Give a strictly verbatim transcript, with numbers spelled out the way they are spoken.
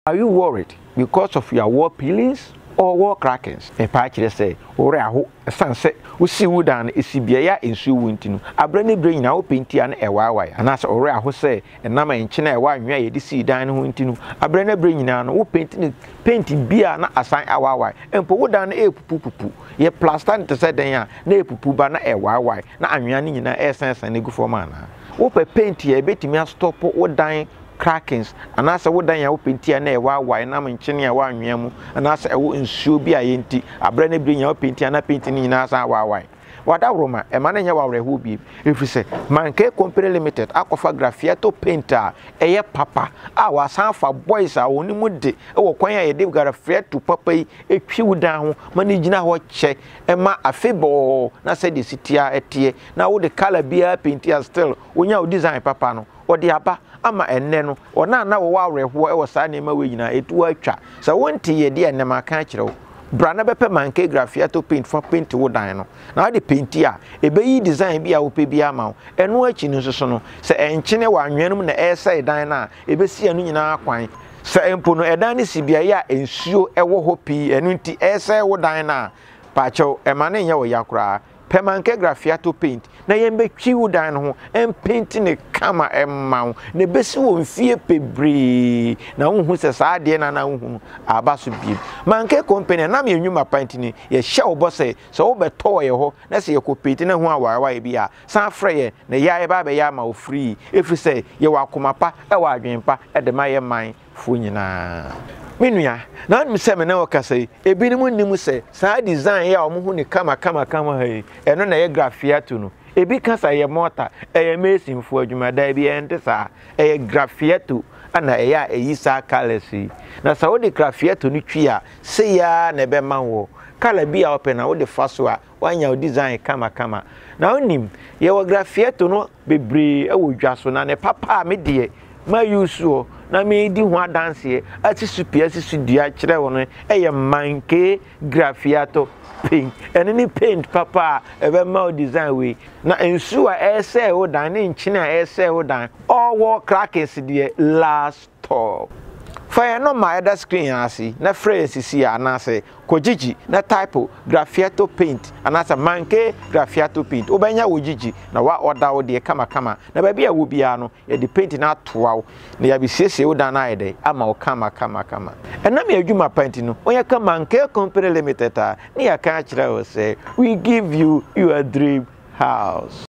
Are you worried because of your wall peelings or wall crackings? A patch say, or a sunset, we see wood and a Sibia in Sue Wintinu. A brandy brain now painty and a wire, and as Ora who say, and Nama in China, why may you see down Wintinu? A brandy brain now, who painting painting beer not assign our wire, and put down a poo poo. Ye plastan to say, then, ne poo bana a wire, not I'm yanning in a essence and a good for mana. Whoop a paint here, betting me a stop or dying. Crackings and as a wood and your pinty and a why and I'm in China one yamu and as a wood in shoe be a yinty a brandy bring your pinty and a painting in us our why. What a Roma, a man in your who be if we say Mang Company Limited, Aquafa Grafiato painter, a year papa, our son for boys are only moody, or quite a day got a fret to papa a few down, managing our check, and ma a fable, not said the city a tear, now the color be a painter still, when you design papano, or the abba. Ama eneno ona na wo wa reho e wo sa ne ma we nyina etu atwa so wonte ye de na ma kan kire wo bra na bepe manke grafiato paint for paint wo dan no na de paint a ebe yi design bi a wo pe bi ama wo eno achi no so no se enchene wa anwenum na e sai dan na ebe si anu nyina akwan se empo no edan ne si bia ya ensuo e wo ho pi enu nti e sai wo dan na pa chew e ma ne nya wo yakura Pemanke Grafiato paint na yembe twiwu dan ho em paint ne kama emma ne besi wo mfie pebre na unhu se saa de na na unhu aba so bi manke company na me enwuma paint ni ye hye wo se so wo beto ye ho na se ye ko paint na hu awawa bi a san frɛ ye na ya e ba be ya ma o free efi se ye wa komapa e wa adwenpa e de ma ye man fu nyina Minua, na me se me na wakase ebi ni mu nim se sa design ya omo hu ni kama kama kama hai eno na ye Grafiato no ebi kasa ye mortar e ye mesin fu adwuma da bi ente sa e ye Grafiato ana e ya eyi sa colors na sa wo de Grafiato ni twi a se ya na be ma wo kala bi a open na wo de faso a wanya o design kama kama na onim ye wo Grafiato no bebre e wo dwaso na ne papa me de ma yusu na me di ho dance ati supi ati sudua kire wo no eye manke Grafiato paint ene ni paint papa ebe ma design we na ensu a ese wo dan ne nchine a ese wo dan all wall crackers de last stop fire no my other screen asi na phrase si ana se kojiji na type Grafiato paint ana se manke Grafiato paint obanya wojiji na wa order wo de kama kama na ba bia wo bia no ye de paint na toa na ya bi siesie wo dan na ide ama wo kama kama kama ena me adwuma paint no onya ka Manke Company Limited a na ya ka kire wo se we give you your dream house.